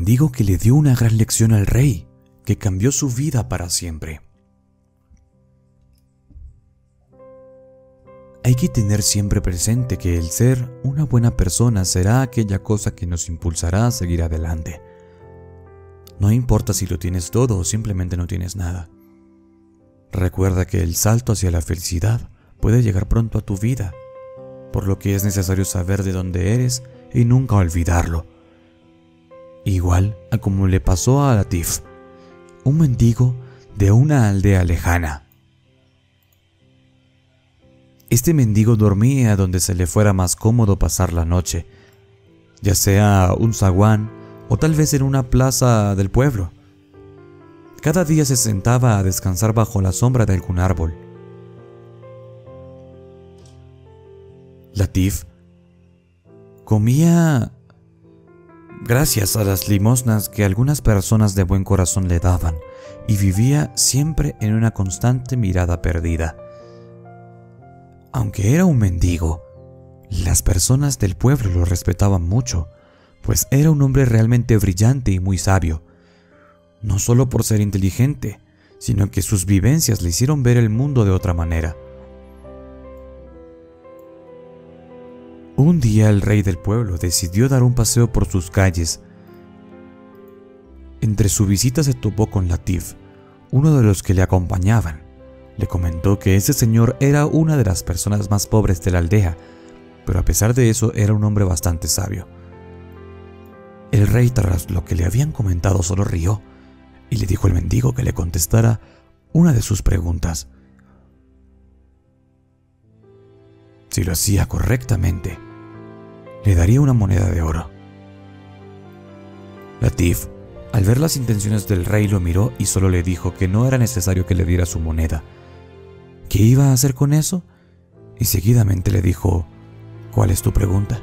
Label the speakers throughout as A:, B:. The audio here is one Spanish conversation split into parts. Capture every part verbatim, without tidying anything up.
A: mendigo que le dio una gran lección al rey, que cambió su vida para siempre. Hay que tener siempre presente que el ser una buena persona será aquella cosa que nos impulsará a seguir adelante. No importa si lo tienes todo o simplemente no tienes nada. Recuerda que el salto hacia la felicidad puede llegar pronto a tu vida, por lo que es necesario saber de dónde eres y nunca olvidarlo. Igual a como le pasó a Latif, un mendigo de una aldea lejana. Este mendigo dormía donde se le fuera más cómodo pasar la noche, ya sea un zaguán o tal vez en una plaza del pueblo. Cada día se sentaba a descansar bajo la sombra de algún árbol. Latif comía gracias a las limosnas que algunas personas de buen corazón le daban y vivía siempre en una constante mirada perdida. Aunque era un mendigo, las personas del pueblo lo respetaban mucho, pues era un hombre realmente brillante y muy sabio, no solo por ser inteligente, sino que sus vivencias le hicieron ver el mundo de otra manera. Un día el rey del pueblo decidió dar un paseo por sus calles. Entre su visita se topó con Latif, uno de los que le acompañaban. Le comentó que ese señor era una de las personas más pobres de la aldea, pero a pesar de eso era un hombre bastante sabio. El rey, tras lo que le habían comentado, solo rió y le dijo al mendigo que le contestara una de sus preguntas. Si lo hacía correctamente, le daría una moneda de oro. Latif, al ver las intenciones del rey, lo miró y solo le dijo que no era necesario que le diera su moneda. ¿Qué iba a hacer con eso? Y seguidamente le dijo: ¿cuál es tu pregunta?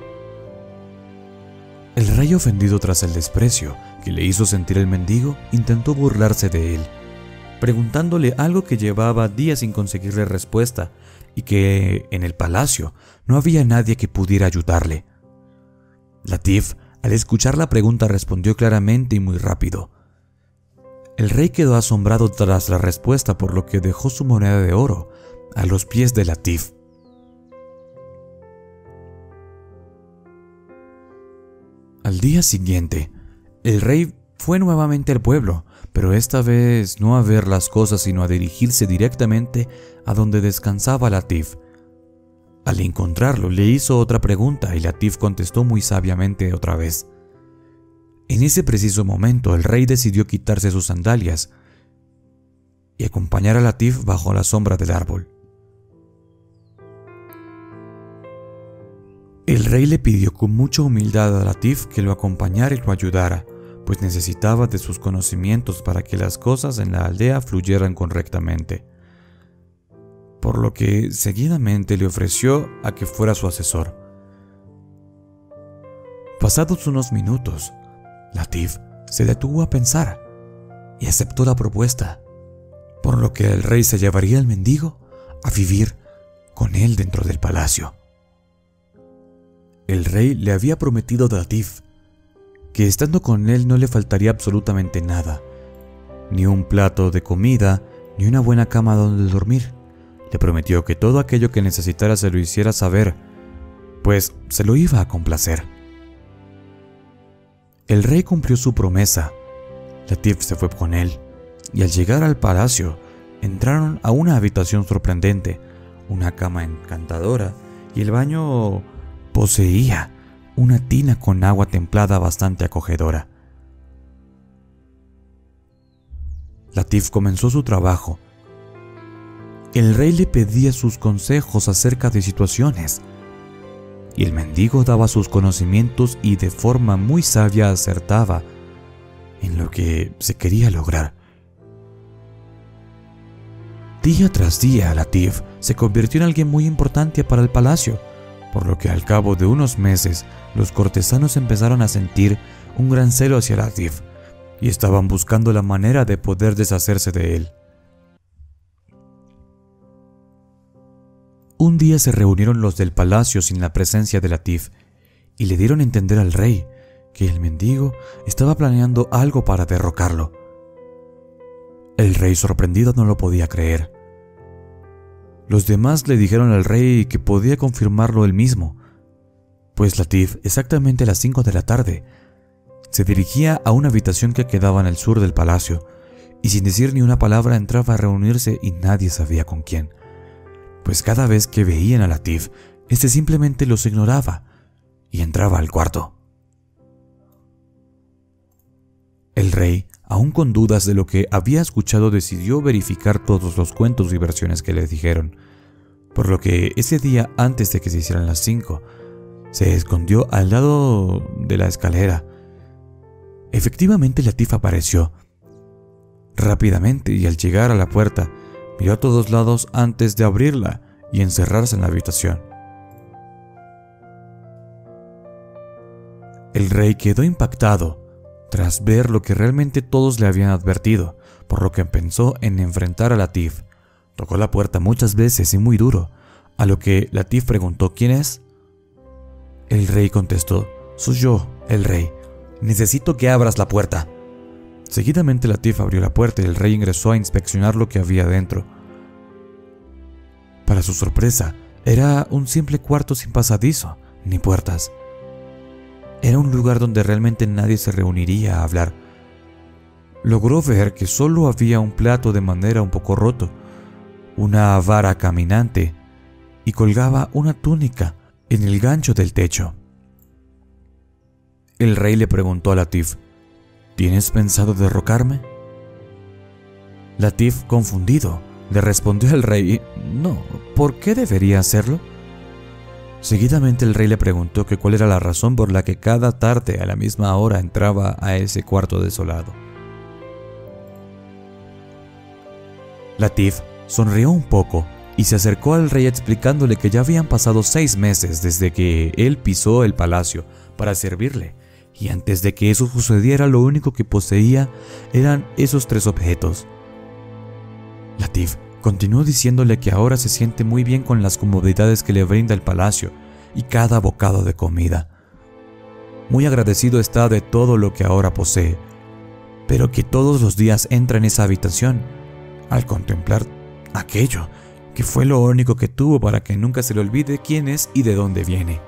A: El rey, ofendido tras el desprecio que le hizo sentir el mendigo, intentó burlarse de él, preguntándole algo que llevaba días sin conseguirle respuesta y que en el palacio no había nadie que pudiera ayudarle. Latif, al escuchar la pregunta, respondió claramente y muy rápido. El rey quedó asombrado tras la respuesta, por lo que dejó su moneda de oro a los pies de Latif. Al día siguiente, el rey fue nuevamente al pueblo, pero esta vez no a ver las cosas, sino a dirigirse directamente a donde descansaba Latif. Al encontrarlo, le hizo otra pregunta y Latif contestó muy sabiamente otra vez. En ese preciso momento, el rey decidió quitarse sus sandalias y acompañar a Latif bajo la sombra del árbol. El rey le pidió con mucha humildad a Latif que lo acompañara y lo ayudara, pues necesitaba de sus conocimientos para que las cosas en la aldea fluyeran correctamente, por lo que seguidamente le ofreció a que fuera su asesor. Pasados unos minutos, Latif se detuvo a pensar y aceptó la propuesta, por lo que el rey se llevaría al mendigo a vivir con él dentro del palacio. El rey le había prometido a Latif que estando con él no le faltaría absolutamente nada, ni un plato de comida, ni una buena cama donde dormir. Le prometió que todo aquello que necesitara se lo hiciera saber, pues se lo iba a complacer. El rey cumplió su promesa. Latif se fue con él, y al llegar al palacio, entraron a una habitación sorprendente, una cama encantadora, y el baño poseía una tina con agua templada bastante acogedora. Latif comenzó su trabajo. El rey le pedía sus consejos acerca de situaciones, y el mendigo daba sus conocimientos y de forma muy sabia acertaba en lo que se quería lograr. Día tras día, Latif se convirtió en alguien muy importante para el palacio, por lo que al cabo de unos meses los cortesanos empezaron a sentir un gran celo hacia Latif y estaban buscando la manera de poder deshacerse de él. Un día se reunieron los del palacio sin la presencia de Latif y le dieron a entender al rey que el mendigo estaba planeando algo para derrocarlo. El rey, sorprendido, no lo podía creer. Los demás le dijeron al rey que podía confirmarlo él mismo, pues Latif, exactamente a las cinco de la tarde, se dirigía a una habitación que quedaba en el sur del palacio, y sin decir ni una palabra entraba a reunirse y nadie sabía con quién, pues cada vez que veían a Latif, este simplemente los ignoraba y entraba al cuarto. El rey, aún con dudas de lo que había escuchado, decidió verificar todos los cuentos y versiones que le dijeron, por lo que ese día, antes de que se hicieran las cinco, se escondió al lado de la escalera. Efectivamente, Latif apareció rápidamente y al llegar a la puerta, miró a todos lados antes de abrirla y encerrarse en la habitación. El rey quedó impactado tras ver lo que realmente todos le habían advertido, por lo que pensó en enfrentar a Latif. Tocó la puerta muchas veces y muy duro, a lo que Latif preguntó ¿quién es? El rey contestó: soy yo, el rey. Necesito que abras la puerta. Seguidamente Latif abrió la puerta y el rey ingresó a inspeccionar lo que había dentro. Para su sorpresa, era un simple cuarto sin pasadizo ni puertas. Era un lugar donde realmente nadie se reuniría a hablar. Logró ver que solo había un plato de madera un poco roto, una vara caminante y colgaba una túnica en el gancho del techo. El rey le preguntó a Latif: ¿tienes pensado derrocarme? Latif, confundido, le respondió al rey: no, ¿por qué debería hacerlo? Seguidamente el rey le preguntó que cuál era la razón por la que cada tarde a la misma hora entraba a ese cuarto desolado. Latif sonrió un poco y se acercó al rey explicándole que ya habían pasado seis meses desde que él pisó el palacio para servirle, y antes de que eso sucediera lo único que poseía eran esos tres objetos. Latif continuó diciéndole que ahora se siente muy bien con las comodidades que le brinda el palacio y cada bocado de comida. Muy agradecido está de todo lo que ahora posee, pero que todos los días entra en esa habitación al contemplar aquello que fue lo único que tuvo para que nunca se le olvide quién es y de dónde viene.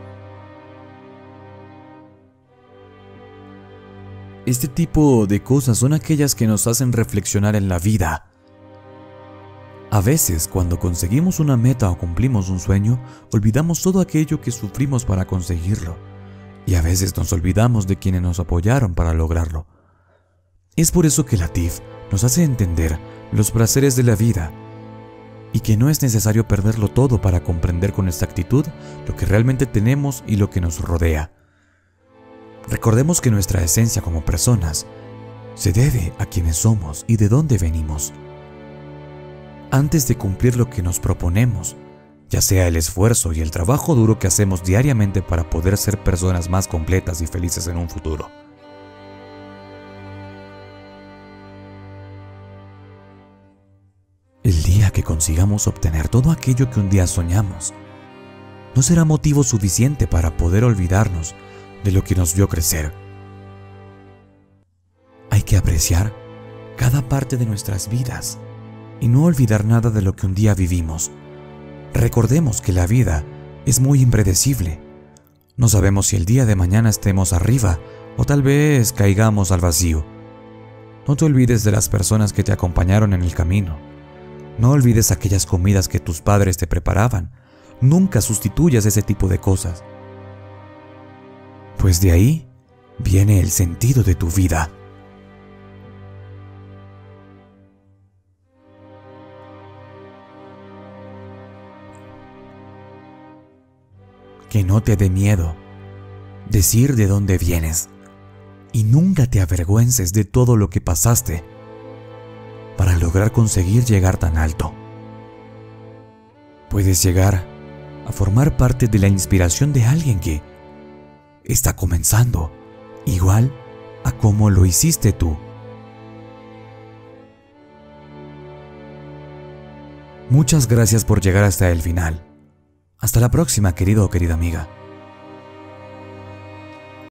A: Este tipo de cosas son aquellas que nos hacen reflexionar en la vida. A veces, cuando conseguimos una meta o cumplimos un sueño, olvidamos todo aquello que sufrimos para conseguirlo, y a veces nos olvidamos de quienes nos apoyaron para lograrlo. Es por eso que Latif nos hace entender los placeres de la vida, y que no es necesario perderlo todo para comprender con exactitud lo que realmente tenemos y lo que nos rodea. Recordemos que nuestra esencia como personas se debe a quienes somos y de dónde venimos. Antes de cumplir lo que nos proponemos, ya sea el esfuerzo y el trabajo duro que hacemos diariamente para poder ser personas más completas y felices en un futuro. El día que consigamos obtener todo aquello que un día soñamos, no será motivo suficiente para poder olvidarnos de lo que nos vio crecer. Hay que apreciar cada parte de nuestras vidas y no olvidar nada de lo que un día vivimos. Recordemos que la vida es muy impredecible. No sabemos si el día de mañana estemos arriba o tal vez caigamos al vacío. No te olvides de las personas que te acompañaron en el camino. No olvides aquellas comidas que tus padres te preparaban. Nunca sustituyas ese tipo de cosas, pues de ahí viene el sentido de tu vida. Que no te dé miedo decir de dónde vienes y nunca te avergüences de todo lo que pasaste para lograr conseguir llegar tan alto. Puedes llegar a formar parte de la inspiración de alguien que está comenzando, igual a como lo hiciste tú. Muchas gracias por llegar hasta el final. Hasta la próxima, querido o querida amiga.